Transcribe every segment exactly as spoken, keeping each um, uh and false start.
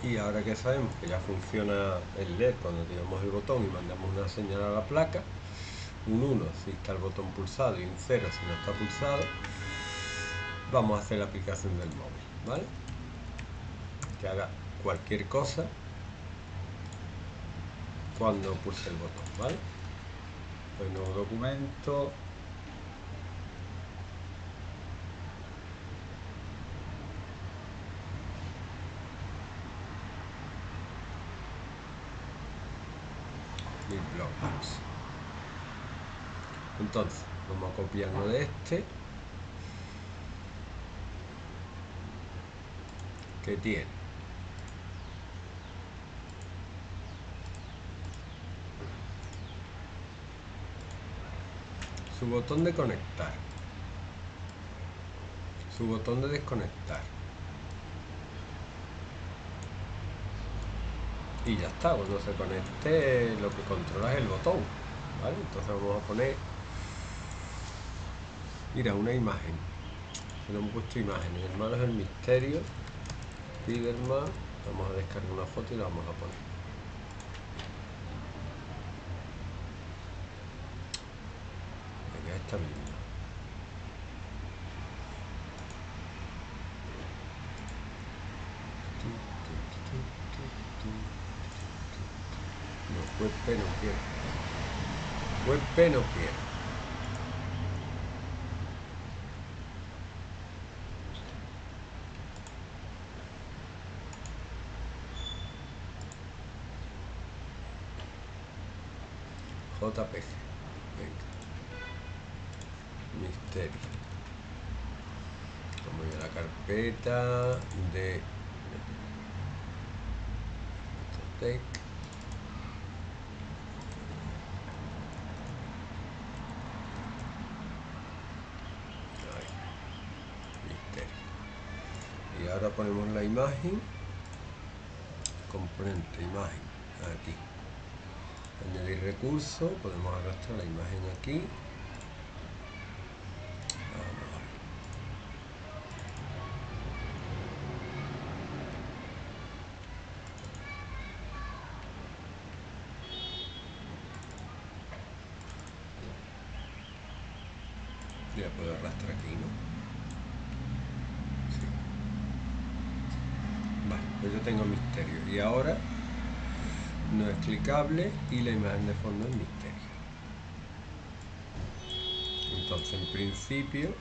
Y ahora que sabemos que ya funciona el L E D cuando tiramos el botón y mandamos una señal a la placa, un uno si está el botón pulsado y un cero si no está pulsado, vamos a hacer la aplicación del móvil, ¿vale? Que haga cualquier cosa cuando pulse el botón, ¿vale? El nuevo documento. Y Blockbox. Entonces, vamos a copiarlo de este, que tiene su botón de conectar, su botón de desconectar, y ya está. Cuando se conecte, lo que controla es el botón, ¿vale? Entonces vamos a poner, mira, una imagen. Se le hemos puesto imágenes. El malo es el misterio. Spiderman. Vamos a descargar una foto y la vamos a poner. Venga, esta misma. No, WebP no quiero. WebP no quiero. J P G. Venga. Misterio. Vamos a ir a la carpeta de Tech. Ahí. Misterio. Y ahora ponemos la imagen. Componente, imagen. Aquí. Añadir recursos, podemos arrastrar la imagen aquí. Vamos a ver. Ya puedo arrastrar aquí, ¿no? Sí. Vale, pues yo tengo misterio. Y ahora no es clicable y la imagen de fondo es misterio. Entonces, en principio,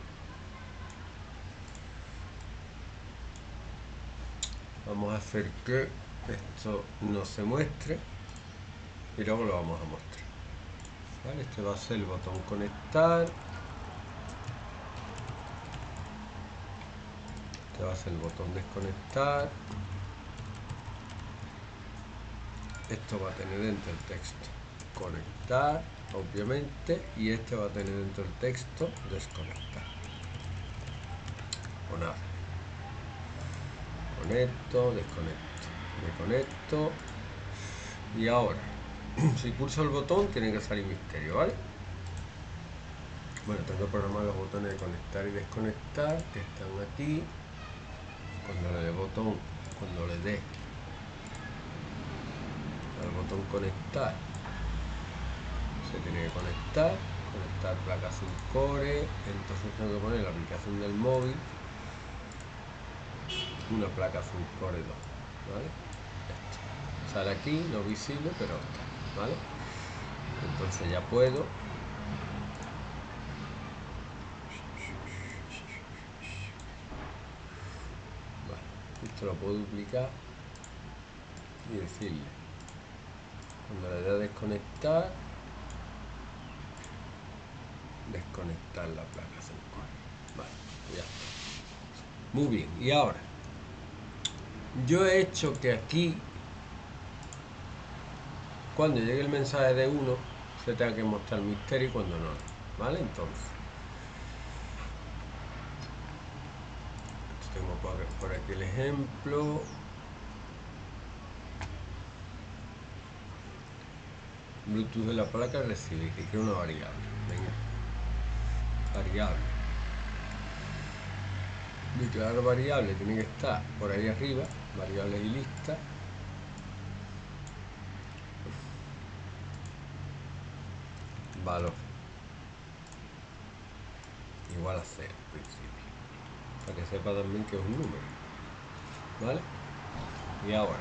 vamos a hacer que esto no se muestre y luego lo vamos a mostrar. ¿Vale? Este va a ser el botón conectar. Este va a ser el botón desconectar. Esto va a tener dentro el texto conectar, obviamente, y este va a tener dentro el texto desconectar. O nada. Conecto, desconecto, desconecto. Y ahora, si pulso el botón, tiene que salir misterio, ¿vale? Bueno, tengo que programar los botones de conectar y desconectar, que están aquí. Cuando le dé botón, cuando le dé al botón conectar, se tiene que conectar, conectar placa sin core. Entonces tengo que poner la aplicación del móvil, una placa full core dos, ¿vale? Esto. Sale aquí, no visible, pero está, ¿vale? Entonces ya puedo vale, esto lo puedo duplicar y decirle cuando le dé a desconectar, desconectar la placa sin core. Vale, ya está. Muy bien, y ahora yo he hecho que aquí, cuando llegue el mensaje de uno, se tenga que mostrar el misterio y cuando no, ¿vale? Entonces, tengo por, por aquí el ejemplo. Bluetooth de la placa recibir, que quiero una variable. Venga, variable. Declarar variable tiene que estar por ahí arriba. variables y lista. Valor igual a cero al principio, para que sepa también que es un número, ¿vale? Y ahora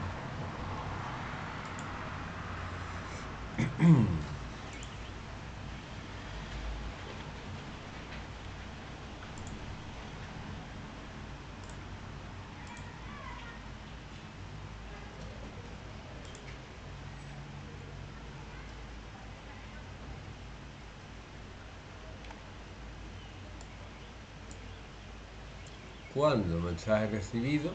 cuando mensaje recibido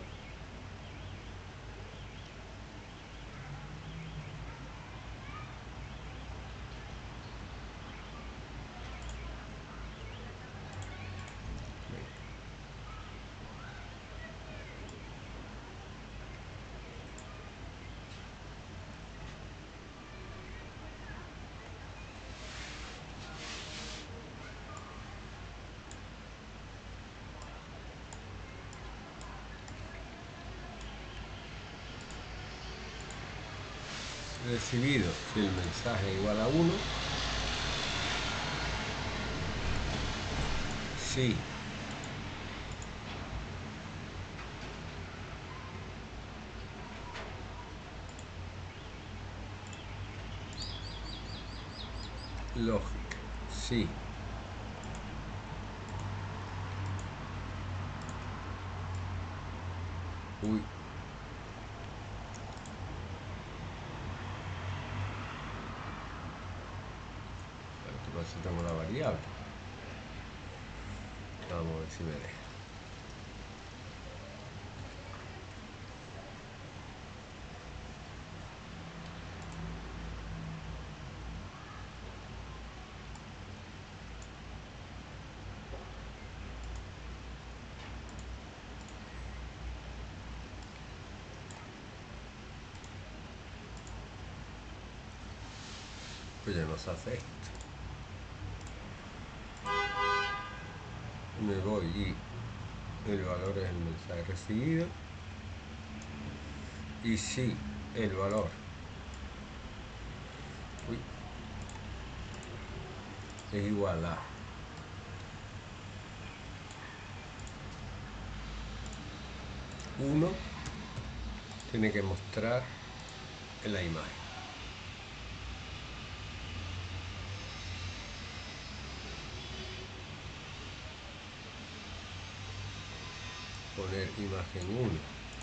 recibido, si el mensaje es igual a uno, si lógica, si uy si tengo la variable, vamos a ver si me deja. Pues ya no se hace esto. Me voy y el valor es el mensaje recibido, y si el valor uy, es igual a uno, tiene que mostrar en la imagen. Poner imagen uno,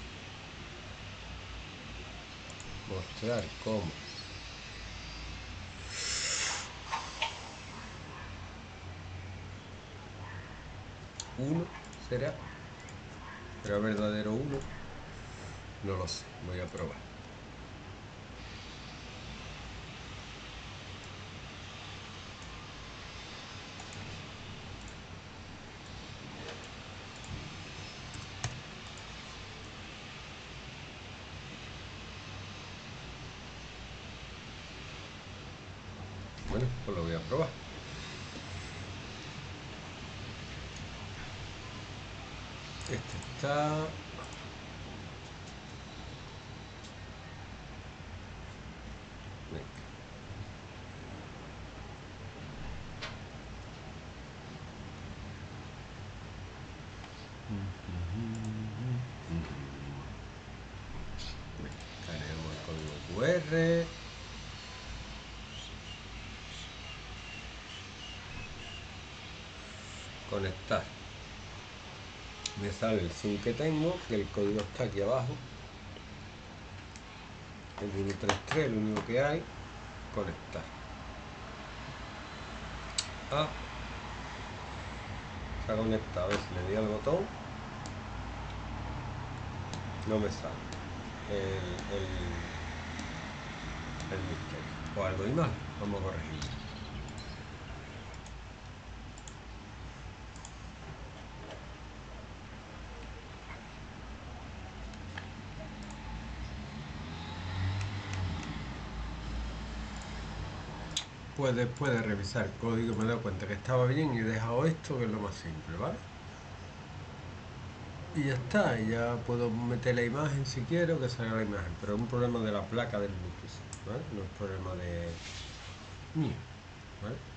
mostrar cómo uno será, será verdadero uno, no lo sé, voy a probar. Bueno, pues lo voy a probar. Este está... Escaneamos el código cu erre. Conectar. Me sale el zoom que tengo, que el código está aquí abajo. El ciento treinta y tres, el único que hay. Conectar. Ah, se ha conectado. A ver si le di al botón. No me sale el, el, el misterio. O algo y mal. Vamos a corregirlo. Pues después de revisar el código me he dado cuenta que estaba bien y he dejado esto, que es lo más simple, ¿vale? y ya está, y ya puedo meter la imagen si quiero que salga la imagen, pero es un problema de la placa del Bluetooth, ¿vale? No es problema de mío, ¿vale?